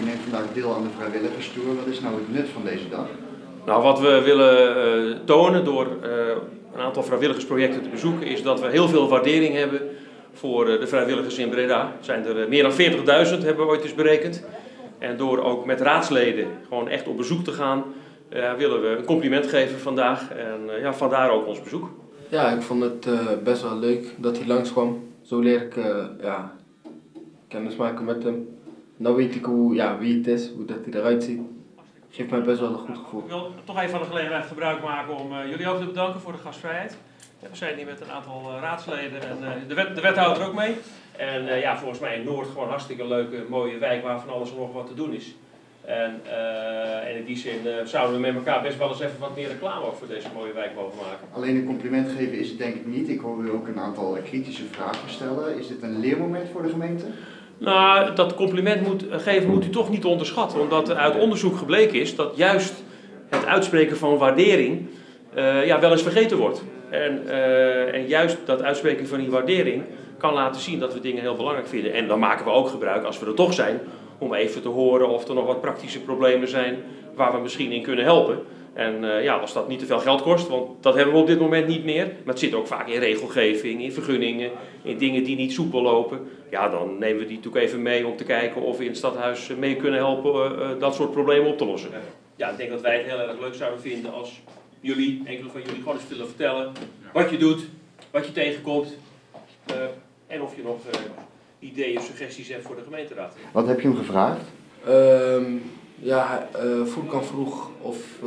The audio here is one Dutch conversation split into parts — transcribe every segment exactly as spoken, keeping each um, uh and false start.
u neemt vandaag deel aan de vrijwilligerstour. Wat is nou het nut van deze dag? Nou, wat we willen uh, tonen door uh, een aantal vrijwilligersprojecten te bezoeken is dat we heel veel waardering hebben voor uh, de vrijwilligers in Breda. Het zijn er uh, meer dan veertigduizend, hebben we ooit eens berekend. En door ook met raadsleden gewoon echt op bezoek te gaan, uh, willen we een compliment geven vandaag. En uh, ja, vandaar ook ons bezoek. Ja, ik vond het uh, best wel leuk dat hij langskwam. Zo leer ik uh, ja, kennis maken met hem. Nou weet ik hoe, ja, wie het is, hoe dat hij eruit ziet. Geeft mij best wel een goed gevoel. Ik wil toch even van de gelegenheid gebruik maken om uh, jullie ook te bedanken voor de gastvrijheid. We zijn hier met een aantal uh, raadsleden en uh, de, wet, de wethouder ook mee. En uh, ja, volgens mij in Noord gewoon een hartstikke leuke, mooie wijk waar van alles en nog wat te doen is. En, uh, en in die zin uh, zouden we met elkaar best wel eens even wat meer reclame ook voor deze mooie wijk mogen maken. Alleen een compliment geven is het denk ik niet. Ik hoor u ook een aantal kritische vragen stellen. Is dit een leermoment voor de gemeente? Nou, dat compliment moet, geven moet u toch niet onderschatten. Omdat er uit onderzoek gebleken is dat juist het uitspreken van waardering uh, ja, wel eens vergeten wordt. En, uh, en juist dat uitspreken van die waardering kan laten zien dat we dingen heel belangrijk vinden. En dan maken we ook gebruik, als we er toch zijn, om even te horen of er nog wat praktische problemen zijn waar we misschien in kunnen helpen. En uh, ja, als dat niet te veel geld kost, want dat hebben we op dit moment niet meer. Maar het zit ook vaak in regelgeving, in vergunningen, in dingen die niet soepel lopen. Ja, dan nemen we die natuurlijk even mee om te kijken of we in het stadhuis mee kunnen helpen uh, uh, dat soort problemen op te lossen. Ja, ik denk dat wij het heel erg leuk zouden vinden als jullie, enkele van jullie, gewoon eens willen vertellen wat je doet, wat je tegenkomt. Uh, en of je nog uh, ideeën of suggesties hebt voor de gemeenteraad. Wat heb je hem gevraagd? Um, ja, uh, Voelkan vroeg of... Uh,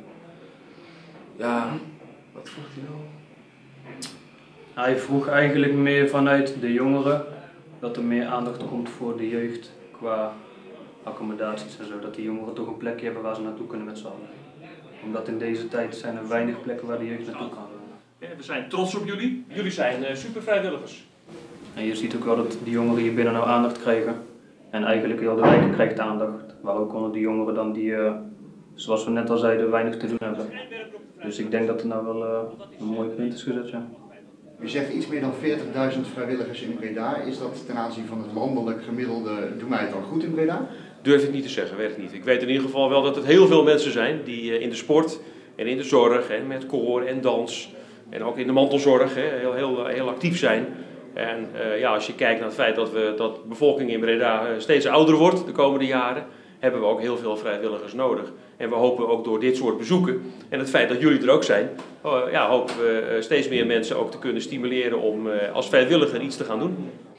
ja, wat vroeg hij nou? Hij vroeg eigenlijk meer vanuit de jongeren dat er meer aandacht komt voor de jeugd qua accommodaties en zo. Dat die jongeren toch een plekje hebben waar ze naartoe kunnen met z'n allen. Omdat in deze tijd zijn er weinig plekken waar de jeugd naartoe kan. Ja, we zijn trots op jullie. Jullie zijn uh, super vrijwilligers. En je ziet ook wel dat die jongeren hier binnen nou aandacht krijgen. En eigenlijk heel de wijk krijgt aandacht. Waar ook onder die jongeren dan die, uh, zoals we net al zeiden, weinig te doen hebben. Dus ik denk dat er nou wel uh, een mooi punt is gezet, ja. U zegt iets meer dan veertigduizend vrijwilligers in Breda. Is dat ten aanzien van het landelijk gemiddelde, doen wij het dan goed in Breda? Durf ik niet te zeggen, weet ik niet. Ik weet in ieder geval wel dat het heel veel mensen zijn die uh, in de sport en in de zorg en met koor en dans en ook in de mantelzorg hè, heel, heel, heel actief zijn. En uh, ja, als je kijkt naar het feit dat, we, dat de bevolking in Breda uh, steeds ouder wordt de komende jaren, hebben we ook heel veel vrijwilligers nodig. En we hopen ook door dit soort bezoeken en het feit dat jullie er ook zijn, uh, ja, hopen we uh, steeds meer mensen ook te kunnen stimuleren om uh, als vrijwilliger iets te gaan doen.